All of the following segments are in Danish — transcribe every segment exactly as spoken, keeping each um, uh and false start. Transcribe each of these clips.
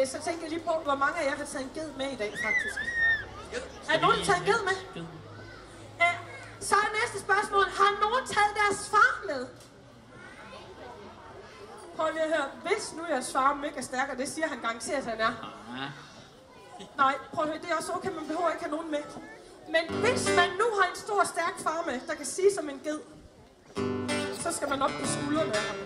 øh, så tænker jeg lige på, hvor mange af jer har taget en ged med i dag, faktisk. Er nogen, der taget en ged med? Øh, så er næste spørgsmål. Har nogen taget deres far med? Prøv lige at høre. Hvis nu jeres far mega stærk, og det siger han garanteret, at han er. Nej, prøv at høre. Det er også okay, man behøver ikke have nogen med. Men hvis man nu har en stor, stærk far med, der kan sige som en ged, så skal man op på skuldrene af ham.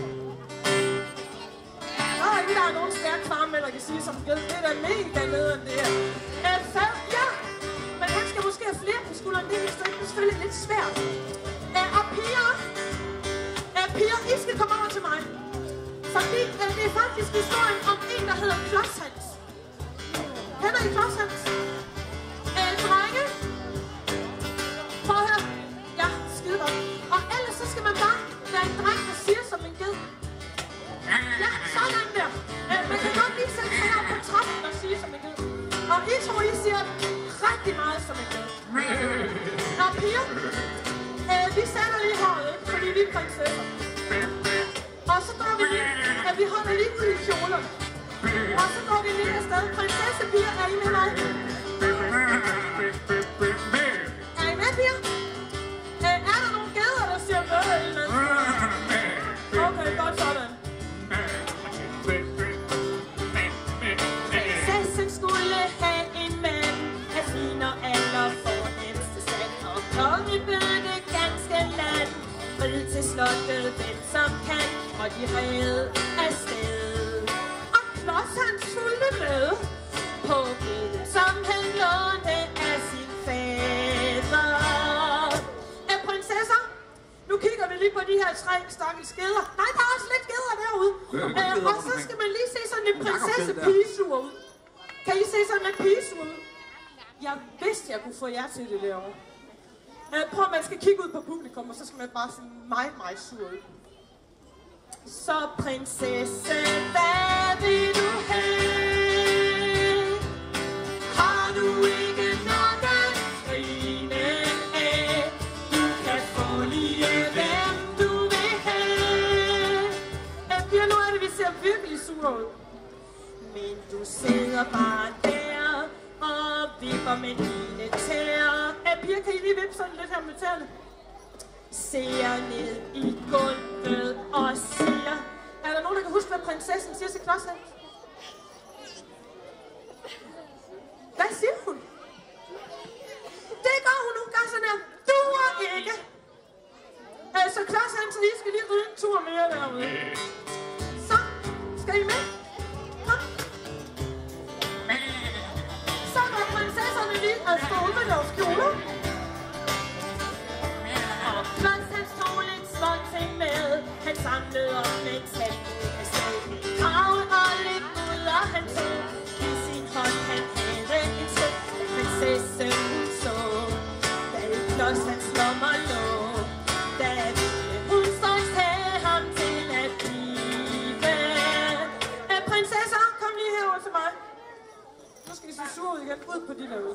Der er ikke, der er nogen stærk far med, der kan sige som en ged. Det er da mega nederen, det her. Øh, far, ja, men han skal måske have flere på skuldrene. Det er selvfølgelig lidt svært. Øh, og piger, øh, piger, I skal komme over til mig. Fordi øh, det er faktisk historien om en, der hedder Klodshans. Kender I Klodshans? Øh, drenge? Prøv at høre. Ja, skide godt. Og ellers så skal man bare være en dreng, der siger som en ged. Ja, sådan der. Øh, man kan godt lige sætte sig her på trappen og sige som en ged. Og I tror, I siger rigtig meget som en ged. Nå, piger. Øh, vi sætter lige håret, ikke? Fordi vi er prinsesser. Og så går vi lige, at vi holder lige ud i kjolerne. Og så går vi lige afsted. Prinsessepiger, er I med mig? Er I med, piger? Øh, er der nogle geder, der siger noget eller andet? Okay, godt sådan. Prinsessen skulle have en mand af fin og allerfornemste stand. Og kongen bød det ganske land. Rid til slottet, den som kan. Og de red afsted. Og Klodshans fulgte med på geden, som han lånte af sin fader. Øh, prinsesser, nu kigger vi lige på de her tre stakkels geder. Nej, der er også lidt geder derude. Øh, og så skal man lige se sådan en prinsesse pigesur ud. Kan I se sådan en pigesur ud? Jeg vidste, jeg kunne få jer til det derovre. Øh, prøv, man skal kigge ud på publikum, og så skal man bare se meget, meget sur ud. Så prinsesse, hvad vil du have? Har du ikke nok at grine af? Du kan få lige hvem du vil have. Ja, nu er det, vi ser virkelig sure ud. Men du sidder bare der og vipper med dine tæer. Ja, piger, kan I lige vippe sådan lidt her med tæerne? Ser ned i gulvet og siger... Er der nogen, der kan huske, hvad prinsessen siger til Klodshans? Hvad siger hun? Det gør hun nogle gange sådan her. Duer ikke. Så Klodshans lige skal lige ride en tur mere derude. Så, skal I med? Kom. Så går prinsesserne lige og står ud med deres kjoler. Klodshans tog lidt småting med. Han samlede op med tag. Han stod i kraven og lidt ud, og han tog i sin hånd. Han havde en sød prinsesse, hun så. Da Klodshans lommer lå, da ville hun straks have ham til at blive. Øh, prinsesser, kom lige herover til mig. Nu skal I se sur ud igen. Ud på de derude.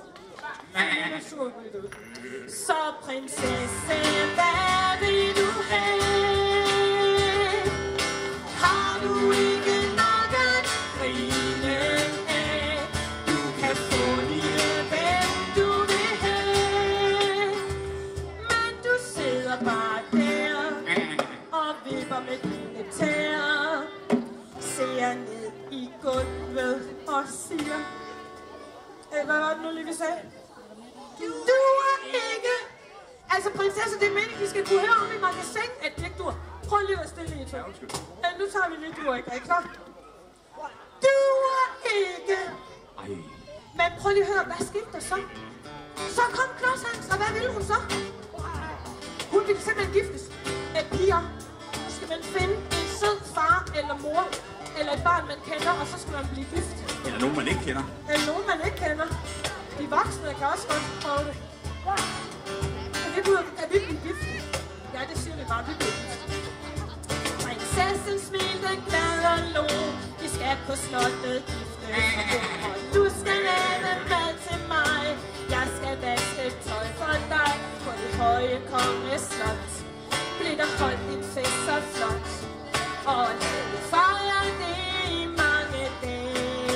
Så prinsesse, hvad vil du have? Har du ikke nok at grine af? Du kan få lige hvem du vil have. Men du sidder bare der og vipper med dine tæer. Ser ned i gulvet og siger... Hey, hvad var det nu lige, vi sagde? Duer ikke! Altså, prinsesse, det er meningen, de skal kunne høre om i magasin, at det ikke duer. Prøv lige at stille i to. Ja, nu tager vi lige duer ikke. Er I klar? Duer ikke! Men prøv lige at høre, hvad skete der så? Så kom Klodshans, og hvad ville hun så? Hun ville simpelthen giftes. Af piger. Nu skal man finde en sød far eller mor, eller et barn, man kender, og så skal man blive gift. Eller nogen, man ikke kender. Eller nogen, man ikke kender. De voksne kan også godt prøve det. Kan vi blive, kan vi blive gift? Ja, det siger vi bare, vi bliver gift. Prinsessen smilte glad og lå. Vi skal på slottet gifte. Og du skal lave mad til mig. Jeg skal vaske tøj for dig. På det høje kongeslot blev der holdt en fest så flot. Og lad fejre det i mange dage.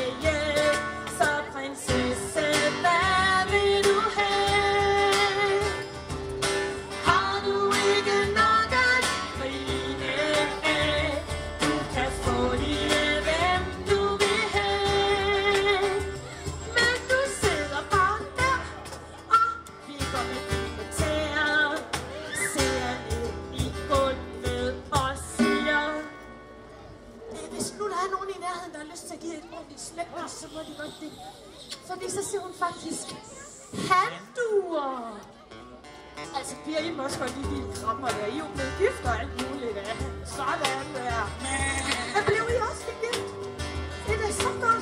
slægter, så må de godt det. Fordi så siger hun faktisk, handduer. Altså, bliver I måske godt lide de krammer der. I er jo blevet gift og alt muligt, ja. Sådan der. Men blev I også gift? Det er da så godt.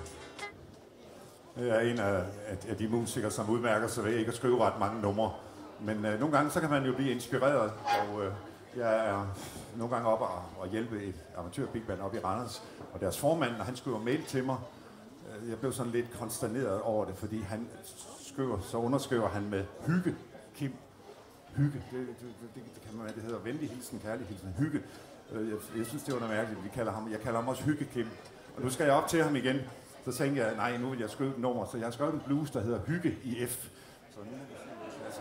Jeg er en af, af de musikere, som udmærker sig ved ikke at skrive ret mange numre. Men øh, nogle gange så kan man jo blive inspireret, og øh, jeg er nogle gange oppe og, og hjælpe et amatør-bigband op i Randers. Og deres formand, når han skriver mail til mig, øh, jeg blev sådan lidt konsterneret over det, fordi han skriver, så underskriver han med hygge, Kim. Hygge, det, det, det, det kan man, det hedder venlig hilsen, kærlig hilsen, hygge. Øh, jeg, jeg synes, det var noget mærkeligt, vi kalder ham, jeg kalder ham også Hygge Kim. Og nu skal jeg op til ham igen. Så tænkte jeg, nej, nu vil jeg skrive et nummer, så jeg har skrevet en blues, der hedder Hygge i F. Så nu, altså.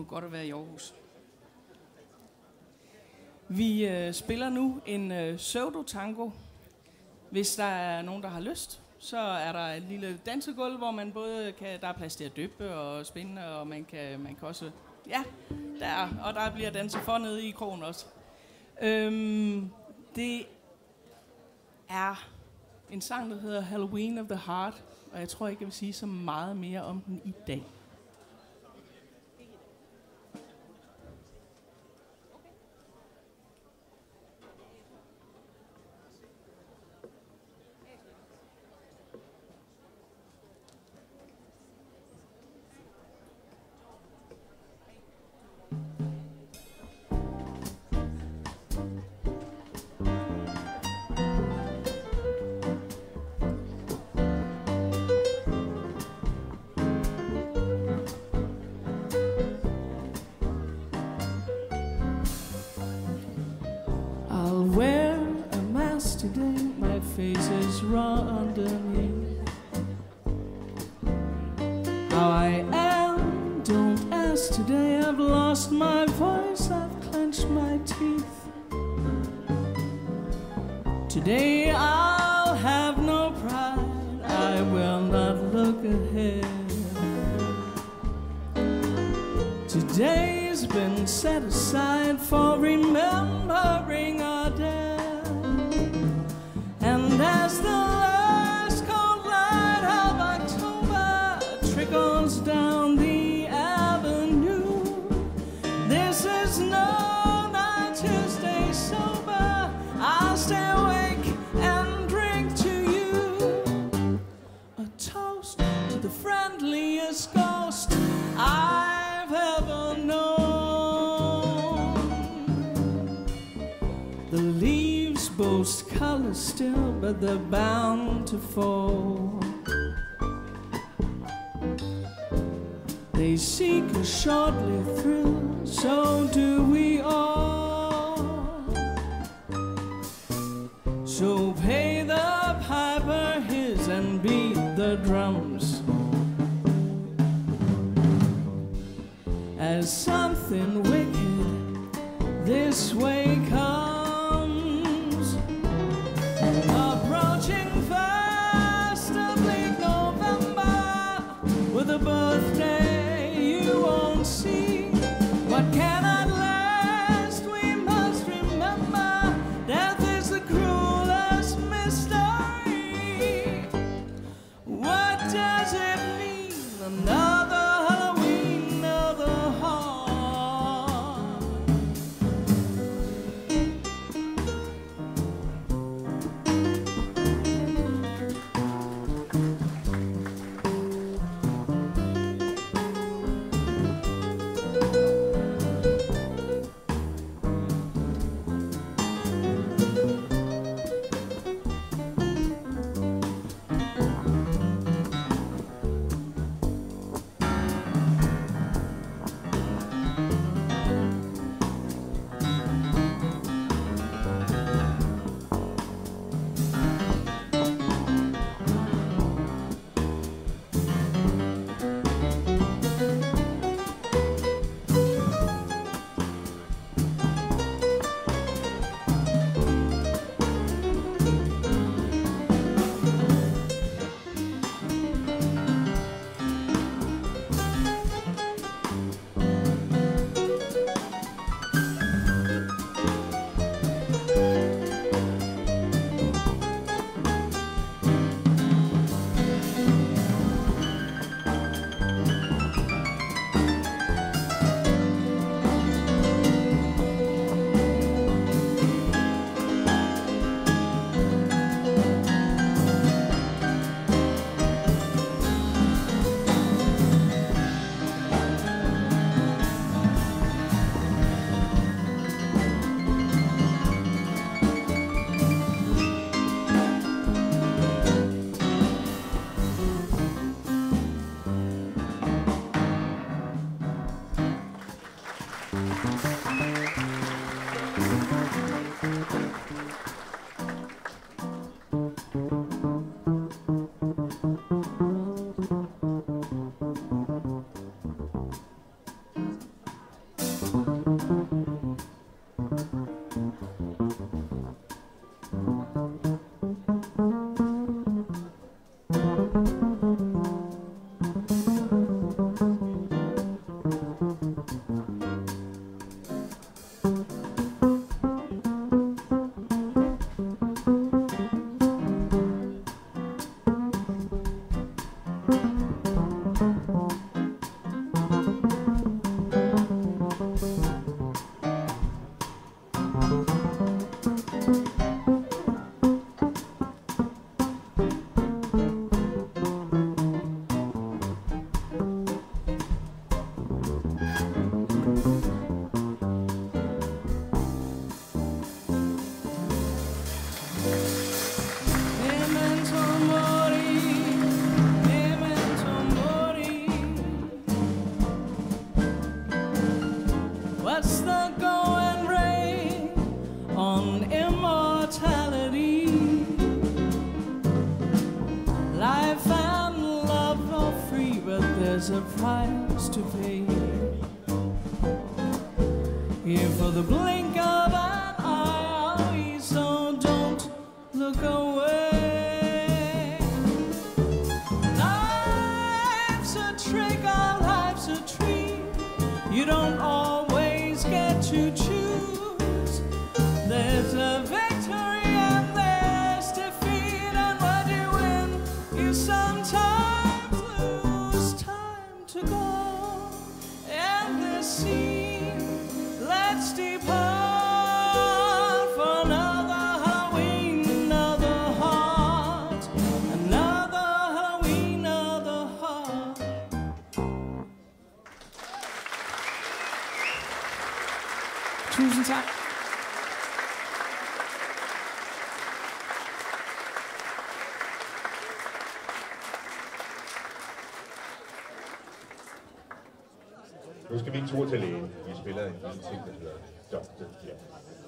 godt at være i Aarhus. Vi øh, spiller nu en øh, pseudo-tango. Hvis der er nogen, der har lyst, så er der et lille dansegulv, hvor man både kan, der er plads til at dyppe og spænde, og man kan, man kan også, ja, der, og der bliver danset for nede i krogen også. Øhm, det er en sang, der hedder Halloween of the Heart, og jeg tror ikke, jeg vil sige så meget mere om den i dag. Today my face is raw underneath. How I am, don't ask today. I've lost my voice, I've clenched my teeth. Today I'll have no pride, I will not look ahead. Today's been set aside for remembering our dead. And as the last cold light of October trickles down the avenue, this is no night to stay sober. I'll stay awake and drink to you a toast to the friendliest ghost I've ever known. The leaves boast color still, but they're bound to fall. They seek a shortly thrill, so do we all. So pay the piper his and beat the drums, as something wicked this way comes. Approaching fast, a bleak November, with a birthday you won't see. What cannot last, we must remember. Death is the cruelest mystery. What does it mean? Another Halloween of the heart. tree, but there's a price to pay. Here for the blink of an eye, so don't look away. Life's a trick, our life's a tree. You don't always get to choose. There's a victory and there's defeat, and when you win, you sometimes lose. Time to go and the scene. Let's depart for another Halloween, another heart, another Halloween, another heart. Tusind tak. Nu skal vi en tur til lægen. Vi spiller en lille ting, der hedder doktor Jack.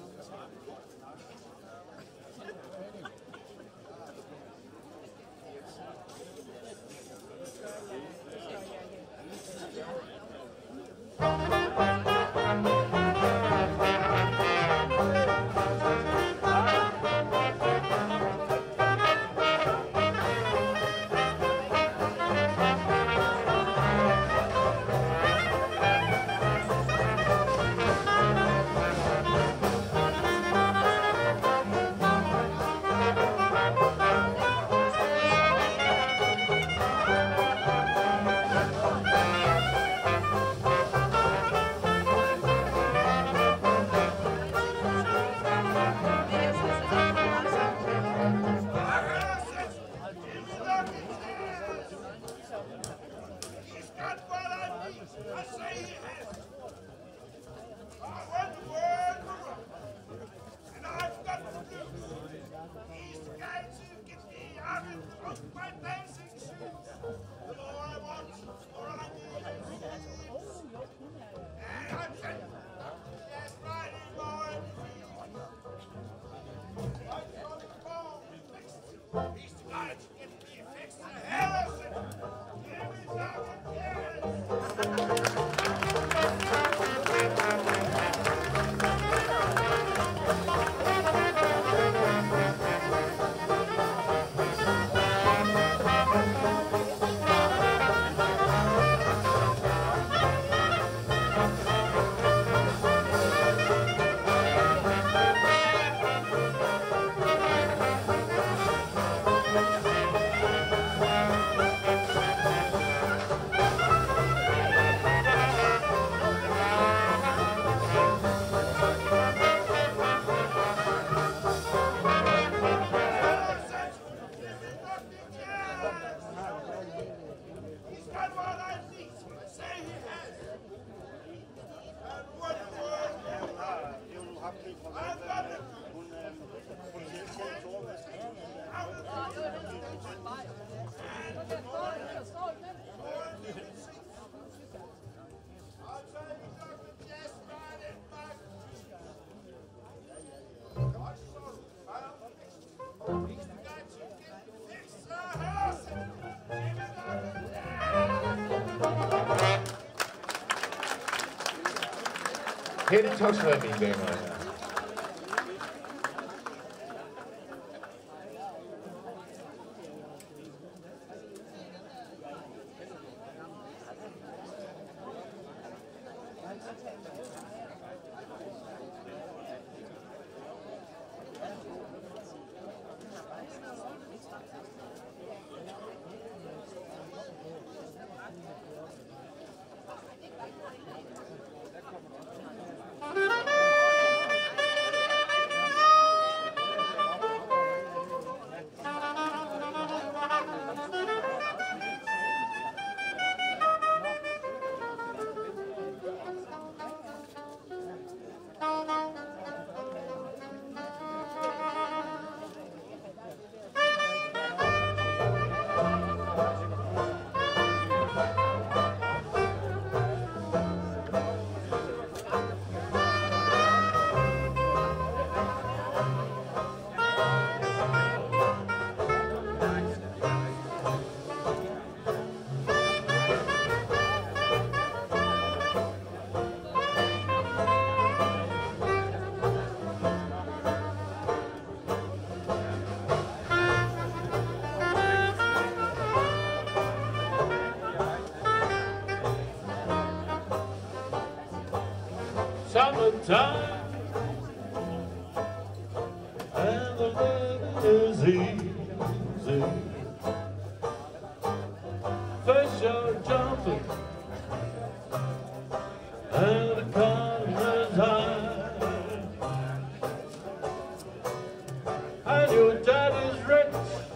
Held Toksvær, mine damer og herrer. summertime, and the living is easy. First you're jumping, and the economy's high, and your daddy's rich,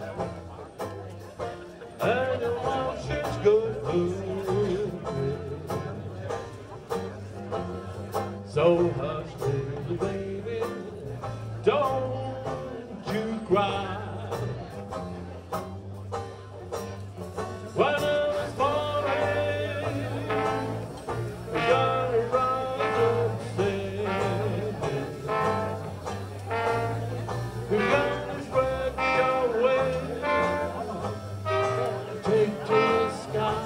and your mom, she's good. So hush, baby, baby, don't you cry. When it's falling, we're gonna rise up singing. We're gonna spread your wings, take to the sky.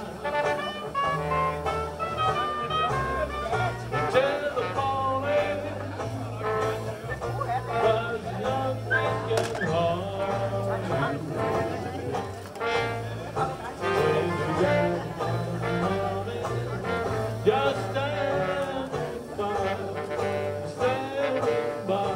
Just standing by, standing by.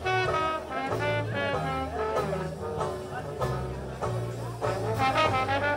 Thank you.